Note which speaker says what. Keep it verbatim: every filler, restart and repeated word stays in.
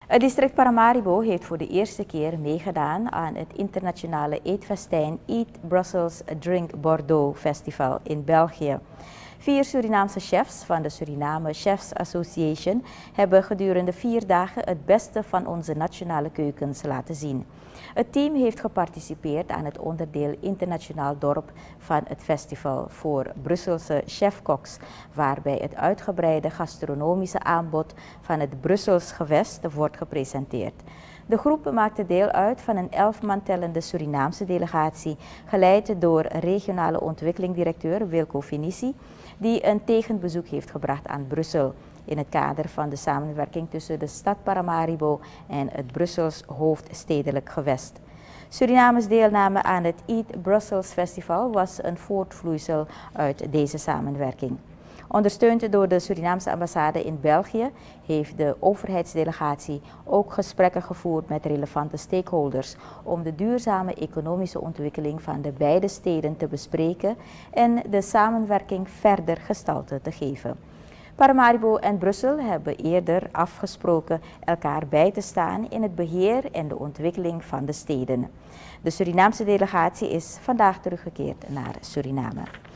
Speaker 1: Het district Paramaribo heeft voor de eerste keer meegedaan aan het internationale eetfestijn Eat Brussels Drink Bordeaux Festival in België. Vier Surinaamse chefs van de Suriname Chefs Association hebben gedurende vier dagen het beste van onze nationale keukens laten zien. Het team heeft geparticipeerd aan het onderdeel Internationaal Dorp van het festival voor Brusselse chefkoks, waarbij het uitgebreide gastronomische aanbod van het Brussels gewest wordt gepresenteerd. De groep maakte deel uit van een elf man tellende Surinaamse delegatie, geleid door regionale ontwikkelingdirecteur Wilco Finici, die een tegenbezoek heeft gebracht aan Brussel in het kader van de samenwerking tussen de stad Paramaribo en het Brussels hoofdstedelijk gewest. Surinames deelname aan het Eat Brussels Festival was een voortvloeisel uit deze samenwerking. Ondersteund door de Surinaamse ambassade in België heeft de overheidsdelegatie ook gesprekken gevoerd met relevante stakeholders om de duurzame economische ontwikkeling van de beide steden te bespreken en de samenwerking verder gestalte te geven. Paramaribo en Brussel hebben eerder afgesproken elkaar bij te staan in het beheer en de ontwikkeling van de steden. De Surinaamse delegatie is vandaag teruggekeerd naar Suriname.